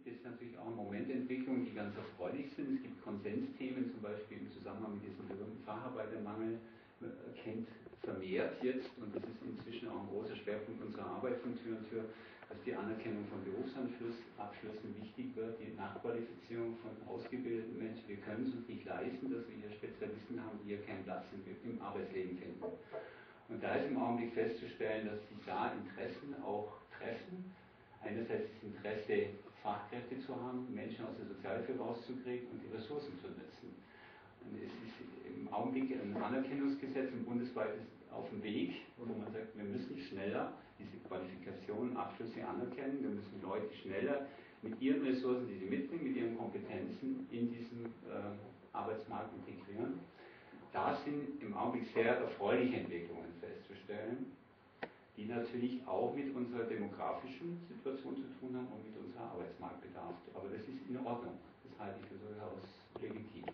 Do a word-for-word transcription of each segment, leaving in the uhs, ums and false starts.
gibt es natürlich auch Momententwicklungen, die ganz erfreulich sind. Es gibt Konsensthemen, zum Beispiel im Zusammenhang mit diesem berühmten Facharbeitermangel, erkennt vermehrt jetzt, und das ist inzwischen auch ein großer Schwerpunkt unserer Arbeit von Tür und Tür, dass die Anerkennung von Berufsabschlüssen wichtig wird, die Nachqualifizierung von ausgebildeten Menschen. Wir können es uns nicht leisten, dass wir hier Spezialisten haben, die hier keinen Platz im, im Arbeitsleben finden. Und da ist im Augenblick festzustellen, dass sich da Interessen auch treffen. Einerseits das Interesse, Fachkräfte zu haben, Menschen aus der Sozialhilfe rauszukriegen und die Ressourcen zu nutzen. Und es ist im Augenblick ein Anerkennungsgesetz, ein bundesweites auf dem Weg, wo man sagt, wir müssen schneller diese Qualifikationen, Abschlüsse anerkennen, wir müssen Leute schneller mit ihren Ressourcen, die sie mitbringen, mit ihren Kompetenzen in diesen äh, Arbeitsmarkt integrieren. Da sind im Augenblick sehr erfreuliche Entwicklungen festzustellen, die natürlich auch mit unserer demografischen Situation zu tun haben und mit unserer Arbeitsmarktbedarf. Aber das ist in Ordnung, das halte ich für durchaus legitim.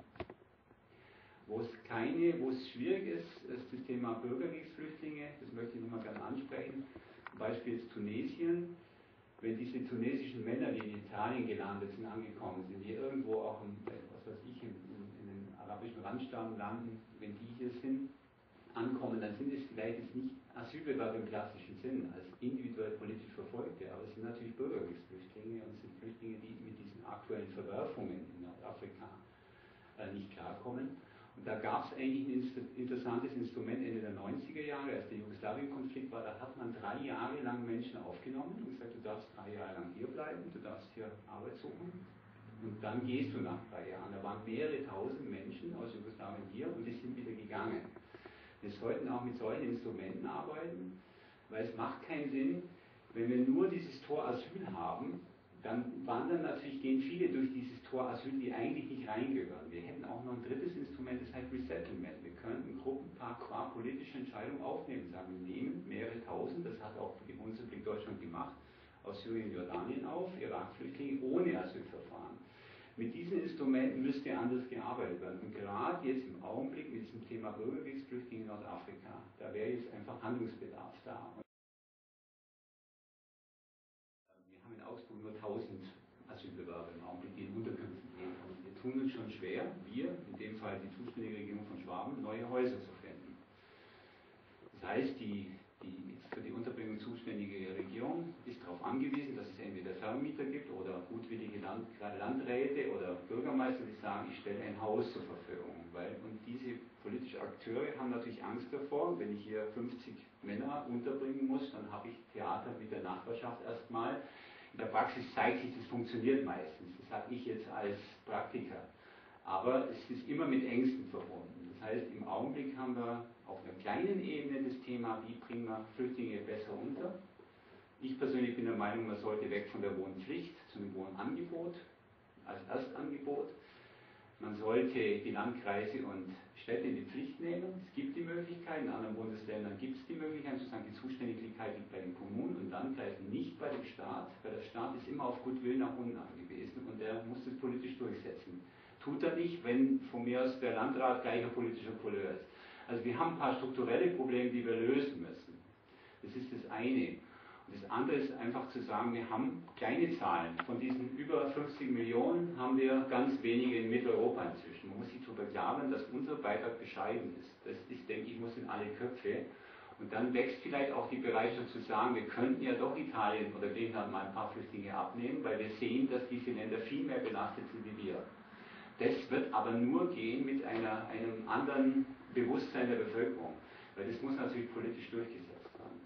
Wo es keine, wo es schwierig ist, ist das Thema Bürgerkriegsflüchtlinge, das möchte ich nochmal gerne ansprechen. Zum Beispiel jetzt Tunesien, wenn diese tunesischen Männer, die in Italien gelandet sind, angekommen sind, die irgendwo auch in, was weiß ich, in, in, in den arabischen Randstaaten landen, wenn die hier sind, ankommen, dann sind es vielleicht jetzt nicht Asylbewerber im klassischen Sinn, als individuell politisch Verfolgte, aber es sind natürlich Bürgerkriegsflüchtlinge und es sind Flüchtlinge, die mit diesen aktuellen Verwerfungen in Nordafrika äh, nicht klarkommen. Und da gab es eigentlich ein interessantes Instrument Ende der neunziger Jahre, als der Jugoslawien-Konflikt war, da hat man drei Jahre lang Menschen aufgenommen und gesagt, du darfst drei Jahre lang hier bleiben, du darfst hier Arbeit suchen und dann gehst du nach drei Jahren. Da waren mehrere tausend Menschen aus Jugoslawien hier und die sind wieder gegangen. Wir sollten auch mit solchen Instrumenten arbeiten, weil es macht keinen Sinn, wenn wir nur dieses Tor Asyl haben, dann wandern natürlich, gehen viele durch dieses Tor Asyl, die eigentlich nicht reingehören. Wir hätten auch noch ein drittes Instrument, das heißt Resettlement. Wir könnten Gruppen qua politische Entscheidungen aufnehmen, sagen wir nehmen mehrere tausend, das hat auch die Bundesrepublik Deutschland gemacht, aus Syrien, Jordanien auf, Irak-Flüchtlinge ohne Asylverfahren. Mit diesen Instrumenten müsste anders gearbeitet werden. Und gerade jetzt im Augenblick mit diesem Thema Bürgerkriegsflüchtlinge in Nordafrika, da wäre jetzt einfach Handlungsbedarf da. Wir haben in Augsburg nur tausend Asylbewerber im Augenblick, die in Unterkünften leben. Und wir tun uns schon schwer, wir, in dem Fall die zuständige Regierung von Schwaben, neue Häuser zu finden. Das heißt, die, die für die Unterbringung zuständige Regierung ist darauf angewiesen, dass es entweder Vermieter gibt oder gutwillige Land, Landräte oder Bürgermeister, die sagen, ich stelle ein Haus zur Verfügung. Weil, und diese politischen Akteure haben natürlich Angst davor, wenn ich hier fünfzig Männer unterbringen muss, dann habe ich Theater mit der Nachbarschaft erstmal. In der Praxis zeigt sich, das funktioniert meistens. Das sage ich jetzt als Praktiker. Aber es ist immer mit Ängsten verbunden. Das heißt, im Augenblick haben wir auf einer kleinen Ebene das Thema, wie bringen wir Flüchtlinge besser unter. Ich persönlich bin der Meinung, man sollte weg von der Wohnpflicht zu einem Wohnangebot als Erstangebot. Man sollte die Landkreise und Städte in die Pflicht nehmen. Es gibt die Möglichkeit, in anderen Bundesländern gibt es die Möglichkeit, sozusagen die Zuständigkeit liegt bei den Kommunen und Landkreisen, nicht bei dem Staat, weil der Staat ist immer auf gut Willen nach unten angewiesen und der muss das politisch durchsetzen. Tut er nicht, wenn von mir aus der Landrat gleicher politischer Couleur ist. Also wir haben ein paar strukturelle Probleme, die wir lösen müssen. Das ist das eine. Und das andere ist einfach zu sagen, wir haben kleine Zahlen. Von diesen über fünfzig Millionen haben wir ganz wenige in Mitteleuropa inzwischen. Man muss sich darüber klar werden, dass unser Beitrag bescheiden ist. Das ist, denke ich, muss in alle Köpfe. Und dann wächst vielleicht auch die Bereitschaft zu sagen, wir könnten ja doch Italien oder Griechenland mal ein paar Flüchtlinge abnehmen, weil wir sehen, dass diese Länder viel mehr belastet sind wie wir. Das wird aber nur gehen mit einer, einem anderen Bewusstsein der Bevölkerung, weil das muss natürlich politisch durchgesetzt werden.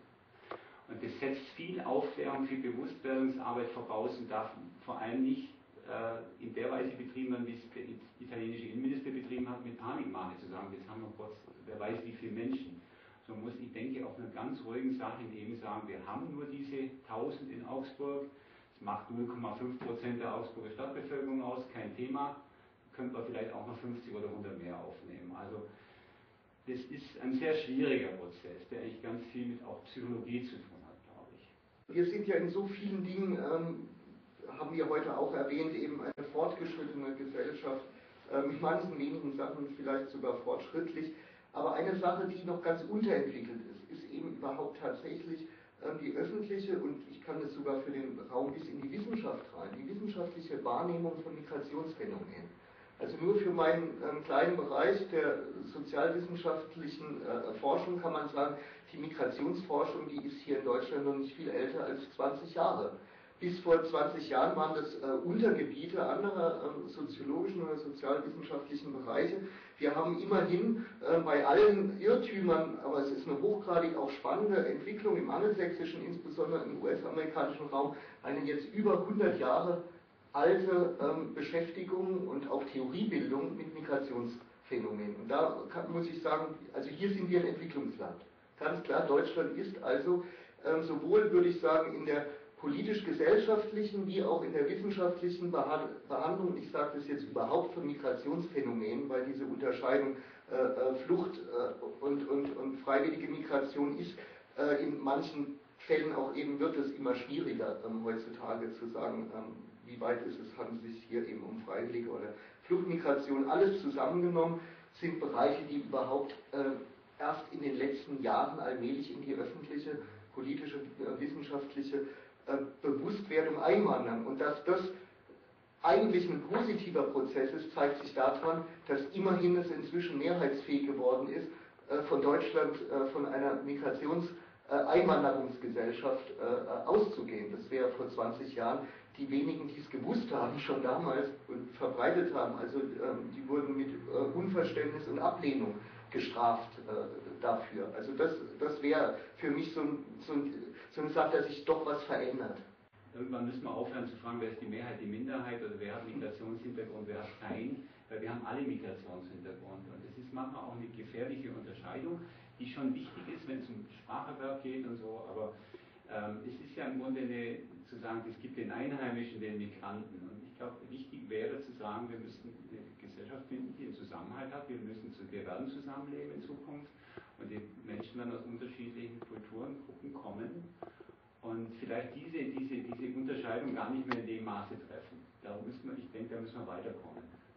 Und das setzt viel Aufklärung, viel Bewusstwerdungsarbeit voraus und darf vor allem nicht äh, in der Weise betrieben werden, wie es der italienische Innenminister betrieben hat, mit Panikmache zu sagen, jetzt haben wir kurz, wer weiß wie viele Menschen. So muss ich denke auf einer ganz ruhigen Sache eben sagen, wir haben nur diese tausend in Augsburg, das macht null Komma fünf Prozent der Augsburger Stadtbevölkerung aus, kein Thema. Könnte man vielleicht auch noch fünfzig oder hundert mehr aufnehmen. Also das ist ein sehr schwieriger Prozess, der eigentlich ganz viel mit auch Psychologie zu tun hat, glaube ich. Wir sind ja in so vielen Dingen, ähm, haben wir heute auch erwähnt, eben eine fortgeschrittene Gesellschaft, ähm, in manchen wenigen Sachen vielleicht sogar fortschrittlich. Aber eine Sache, die noch ganz unterentwickelt ist, ist eben überhaupt tatsächlich die öffentliche, und ich kann das sogar für den Raum bis in die Wissenschaft rein, die wissenschaftliche Wahrnehmung von Migrationsphänomenen. Also nur für meinen ähm, kleinen Bereich der sozialwissenschaftlichen äh, Forschung kann man sagen, die Migrationsforschung, die ist hier in Deutschland noch nicht viel älter als zwanzig Jahre. Bis vor zwanzig Jahren waren das äh, Untergebiete anderer äh, soziologischen oder sozialwissenschaftlichen Bereiche. Wir haben immerhin äh, bei allen Irrtümern, aber es ist eine hochgradig auch spannende Entwicklung im angelsächsischen, insbesondere im U S-amerikanischen Raum, eine jetzt über hundert Jahre alte ähm, Beschäftigung und auch Theoriebildung mit Migrationsphänomenen. Und da kann, muss ich sagen, also hier sind wir ein Entwicklungsland. Ganz klar, Deutschland ist also ähm, sowohl, würde ich sagen, in der politisch-gesellschaftlichen wie auch in der wissenschaftlichen Behandlung, ich sage das jetzt überhaupt von Migrationsphänomenen, weil diese Unterscheidung äh, Flucht äh, und, und, und freiwillige Migration ist äh, in manchen Fällen auch eben, wird es immer schwieriger ähm, heutzutage zu sagen, ähm, wie weit ist es, handelt es sich hier eben um freiwillige oder Fluchtmigration. Alles zusammengenommen sind Bereiche, die überhaupt äh, erst in den letzten Jahren allmählich in die öffentliche, politische, äh, wissenschaftliche äh, Bewusstwerdung einwandern. Und dass das eigentlich ein positiver Prozess ist, zeigt sich daran, dass immerhin es inzwischen mehrheitsfähig geworden ist, äh, von Deutschland, äh, von einer Migrationseinwanderungsgesellschaft äh, auszugehen. Das wäre vor zwanzig Jahren, die wenigen, die es gewusst haben, schon damals und verbreitet haben, also ähm, die wurden mit äh, Unverständnis und Ablehnung gestraft äh, dafür. Also das, das wäre für mich so ein, so, ein, so eine Sache, dass sich doch was verändert. Irgendwann müssen wir aufhören zu fragen, wer ist die Mehrheit, die Minderheit oder wer hat Migrationshintergrund, wer hat keinen, weil wir haben alle Migrationshintergrund. Und das ist manchmal auch eine gefährliche Unterscheidung, die schon wichtig ist, wenn es um Spracherwerb geht und so, aber ähm, es ist ja im Grunde eine, zu sagen, es gibt den Einheimischen, den Migranten. Und ich glaube, wichtig wäre zu sagen, wir müssen eine Gesellschaft finden, die einen Zusammenhalt hat, wir müssen zu, wir werden zusammenleben in Zukunft und die Menschen werden aus unterschiedlichen Kulturen, Gruppen kommen und vielleicht diese, diese, diese Unterscheidung gar nicht mehr in dem Maße treffen. Da müssen wir, ich denke, da müssen wir weiterkommen.